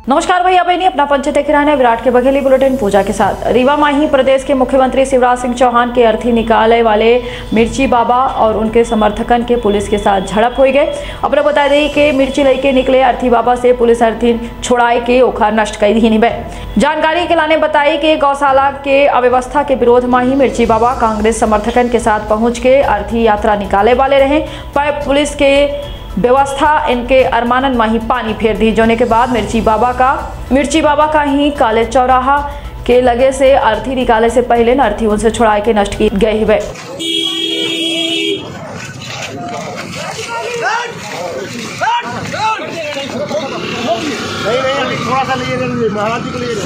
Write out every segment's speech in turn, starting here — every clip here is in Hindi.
नमस्कार भैया बहनी, अपना पंच देख रहे हैं विराट के बघेली बुलेटिन पूजा के साथ। रीवा माही प्रदेश के मुख्यमंत्री शिवराज सिंह चौहान के अर्थी निकाले वाले मिर्ची बाबा और उनके समर्थकन के पुलिस के साथ झड़प हो गए। अपने बता दें कि मिर्ची लेके निकले अर्थी बाबा से पुलिस अर्थी छुड़ाए के ओखा नष्ट कर दी। जानकारी के लाने बताई कि गौशाला के अव्यवस्था के विरोध माही मिर्ची बाबा कांग्रेस समर्थकन के साथ पहुँच के अर्थी यात्रा निकाले वाले रहे, पर पुलिस के व्यवस्था इनके अरमानन माही पानी फेर दी। जोने के बाद मिर्ची बाबा का ही काले चौराहा के लगे से अर्थी निकाले से पहले न अर्थी उनसे छुड़ा के नष्ट की गई है। थोड़ा सा लिए महाराज जी को लिए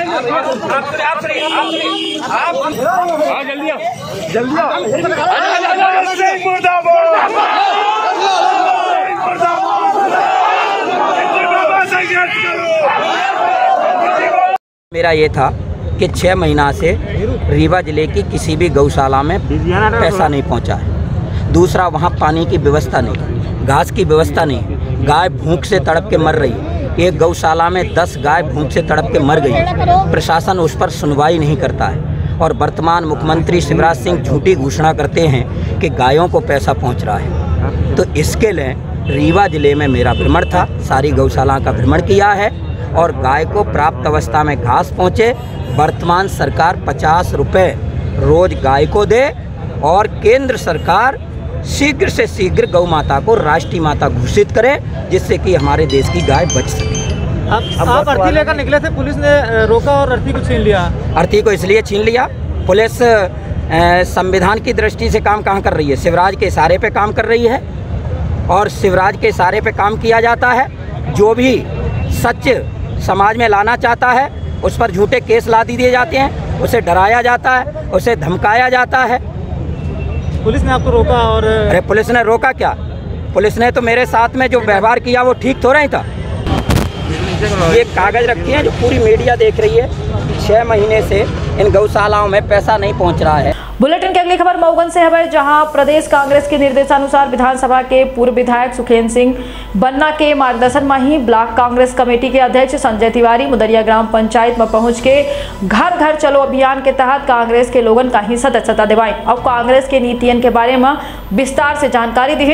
मेरा ये था कि 6 महीना से रीवा जिले की किसी भी गौशाला में पैसा नहीं पहुंचा है। दूसरा, वहाँ पानी की व्यवस्था नहीं, घास की व्यवस्था नहीं, गाय भूख से तड़प के मर रही है। एक गौशाला में 10 गाय भूख से तड़प के मर गई। प्रशासन उस पर सुनवाई नहीं करता है और वर्तमान मुख्यमंत्री शिवराज सिंह झूठी घोषणा करते हैं कि गायों को पैसा पहुँच रहा है। तो इसके लिए रीवा जिले में मेरा भ्रमण था, सारी गौशाला का भ्रमण किया है और गाय को प्राप्त अवस्था में घास पहुँचे। वर्तमान सरकार 50 रुपये रोज गाय को दे और केंद्र सरकार शीघ्र से शीघ्र गौ माता को राष्ट्रीय माता घोषित करे, जिससे कि हमारे देश की गाय बच सके। आप अर्थी लेकर निकले थे, पुलिस ने रोका और अर्थी को छीन लिया। अर्थी को इसलिए छीन लिया, पुलिस संविधान की दृष्टि से काम कहाँ कर रही है? शिवराज के इशारे पे काम कर रही है और शिवराज के इशारे पे काम किया जाता है। जो भी सच समाज में लाना चाहता है उस पर झूठे केस ला दिए जाते हैं, उसे डराया जाता है, उसे धमकाया जाता है। पुलिस ने आपको रोका और अरे पुलिस ने रोका क्या? पुलिस ने तो मेरे साथ में जो व्यवहार किया वो ठीक थोड़ा ही था। ये कागज रखे हैं जो पूरी मीडिया देख रही है, 6 महीने से इन गौशालाओं में पैसा नहीं पहुंच रहा है। बुलेटिन की अगली खबर मऊगन से है, जहां प्रदेश कांग्रेस के निर्देशानुसार विधानसभा के पूर्व विधायक सुखेंद्र सिंह बन्ना के मार्गदर्शन में ही ब्लॉक कांग्रेस कमेटी के अध्यक्ष संजय तिवारी मुदरिया ग्राम पंचायत में पहुंच के घर घर चलो अभियान के तहत कांग्रेस के लोगन का ही सदस्यता दिवाई और कांग्रेस के नीतियन के बारे में विस्तार से जानकारी दी।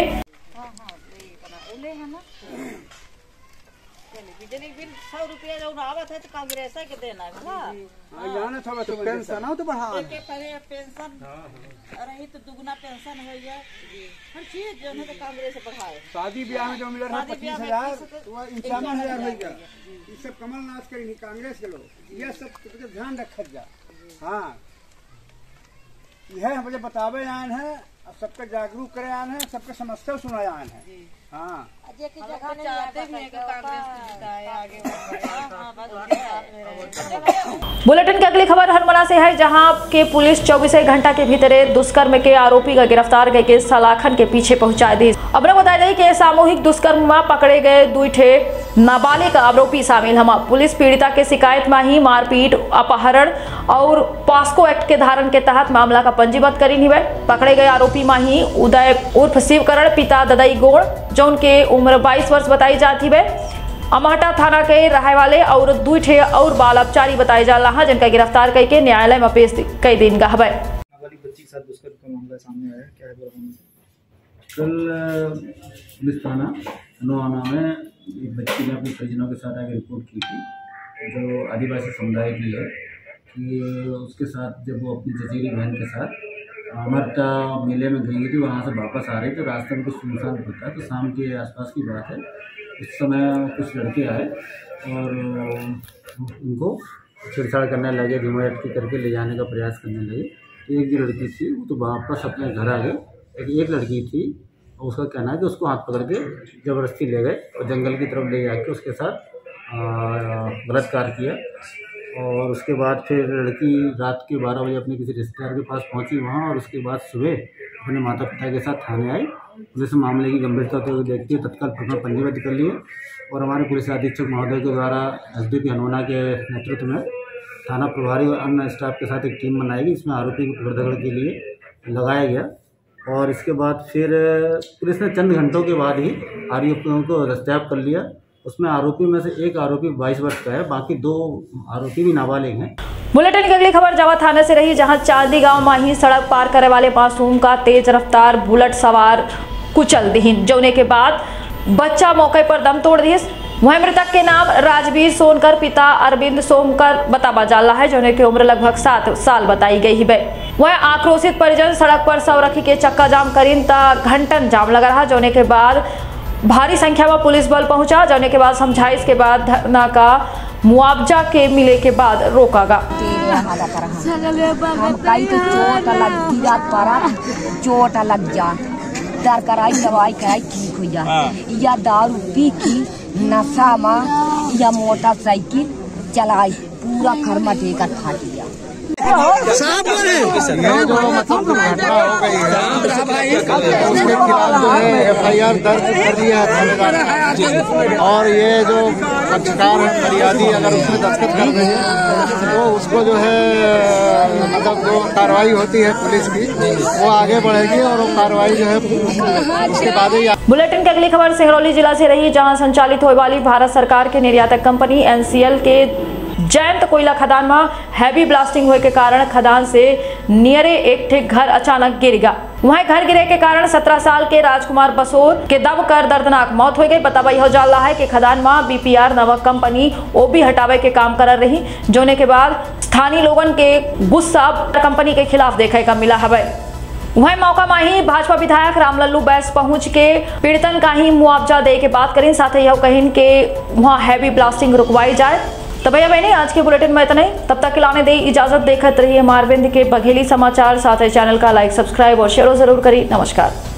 बिजली बिल 100 रुपया जो आवत है तो कांग्रेस के देना है जाना था तो पेंशन हो तो बढ़ा के पहले पेंशन रही तो दुगना पेंशन है ये हर चीज जो है तो कांग्रेस बढ़ाए। शादी ब्याह में जो मिल रहा है 25,000 तो 51,000 हो गया। ये सब कमलनाथ करेंगे कांग्रेस के लोग, ये सब ध्यान रखत जा। हाँ, यह मुझे बतावे आए हैं, सबका जागरूक करे आए हैं, सबका समस्या सुनाए आए हैं। हाँ, बुलेटिन की अगली खबर हरमना से है, जहां के पुलिस 24 घंटा के भीतर दुष्कर्म के आरोपी का गिरफ्तार करके सलाखन के पीछे पहुंचा दी। अब बता दें कि सामूहिक दुष्कर्म में पकड़े गए 2 नाबालिग आरोपी शामिल हम। पुलिस पीड़िता के शिकायत में ही मारपीट, अपहरण और पॉस्को एक्ट के धारण के तहत मामला का पंजीबद्ध करी हुए। पकड़े गए आरोपी में ही उदय उर्फ शिवकरण पिता ददई गोड़ जो उनके उम्र 22 वर्ष बताई जाती है, अमहटा थाना के रहे वाले और 2 और बाल अपचारी बताए जा रहा, जिनका गिरफ्तार करके न्यायालय में पेश कई दिन का है। बच्ची के साथ दुष्कर्म का मामला सामने आया, क्या है? कल पुलिस थाना नोआना में एक बच्ची ने अपने परिजनों के साथ आगे रिपोर्ट की थी, जो आदिवासी समुदाय की है, कि उसके साथ जब वो अपनी चचेरी बहन के साथ अमरता मेले में गई थी, वहाँ से वापस आ रही थी, रास्ते में कुछ सुनसान होता है, तो शाम के आसपास की बात है। उस समय कुछ लड़के आए और उनको छेड़छाड़ करने लगे, धुआं करके ले जाने का प्रयास करने लगे। एक जो लड़की थी वो तो वापस अपने घर आ गई। एक लड़की थी, उसका कहना है कि उसको हाथ पकड़ के ज़बरदस्ती ले गए और जंगल की तरफ ले जाके उसके साथ बलात्कार किया। और उसके बाद फिर लड़की रात के 12 बजे अपने किसी रिश्तेदार के पास पहुंची वहां, और उसके बाद सुबह अपने माता पिता के साथ थाने आई। पुलिस मामले की गंभीरता को देखते हुए तत्काल प्रकरण पंजीबद्ध कर लिए और हमारे पुलिस अधीक्षक महोदय के द्वारा एसडीपी हनुमाना के नेतृत्व में थाना प्रभारी और अन्य स्टाफ के साथ एक टीम बनाई गई, इसमें आरोपी को पकड़ दकड़ के लिए लगाया गया। और इसके बाद फिर पुलिस ने चंद घंटों के बाद ही आरोपियों को दस्तयाब कर लिया उसमें आरोपी में से एक आरोपी 22 वर्ष का है, बाकी 2 आरोपी भी नाबालिग हैं। बुलेटिन की अगली खबर जावा थाने से रही, जहां चांदी गांव माही सड़क पार करे वाले मासूम का तेज रफ्तार बुलेट सवार कुचल दीन, जोने के बाद बच्चा मौके पर दम तोड़ दी। वह मृतक के नाम राजवीर सोनकर, पिता अरविंद सोमकर बतावा जाला है, जोने की उम्र लगभग 7 साल बताई गई है। वह आक्रोशित परिजन सड़क पर शव रखी के चक्का जाम करीन ता घंटन जाम लगा रहा, जोने के बाद भारी संख्या में पुलिस बल पहुंचा, जोने के बाद समझाइश के बाद धरना का मुआवजा के मिले के बाद रोका गया। चोट लग जा, डर कराई दवाई कराई ठीक हो जा, या दारू पी की नशा में या मोटरसाइकिल चलाई पूरा खरमा टेकर फाट गया। ये जो मतलब घटना हो गई है उसके खिलाफ जो है FIR दर्ज कर दिया है थानेदार ने, और ये जो पक्षकार है फरियादी अगर उसमें दस्तखत कर देंगे तो उसको जो है मतलब जो कार्रवाई होती है पुलिस की वो आगे बढ़ेगी और वो कार्रवाई जो है उसके बाद ही। बुलेटिन की अगली खबर सिंगरौली जिला से रही, जहां संचालित होने वाली भारत सरकार के निर्यातक कंपनी NCL के जयंत कोयला खदान में हैवी ब्लास्टिंग होने के कारण खदान से नियरे एक ठे घर अचानक गिर गया। वहीं घर गिरे के कारण 17 साल के राजकुमार बसोर के दब कर दर्दनाक मौत हो गई। बतावा यह जाला है कि खदान में BPR नामक कंपनी ओबी हटावे के काम कर रही, जोने के बाद स्थानीय लोगन के गुस्सा कंपनी के खिलाफ देखे का मिला है। वहीं मौका में ही भाजपा विधायक रामलल्लू बैस पहुंच के पीड़ितन का ही मुआवजा दे के बात करें, साथ ही यह कहीं के वहाँ हैवी ब्लास्टिंग रुकवाई जाए। तो भैया बहनी आज के बुलेटिन में इतना ही, तब तक के लाने दे इजाजत, देखते रहिए मारविंद के बघेली समाचार, साथ ही चैनल का लाइक सब्सक्राइब और शेयर जरूर करिए। नमस्कार।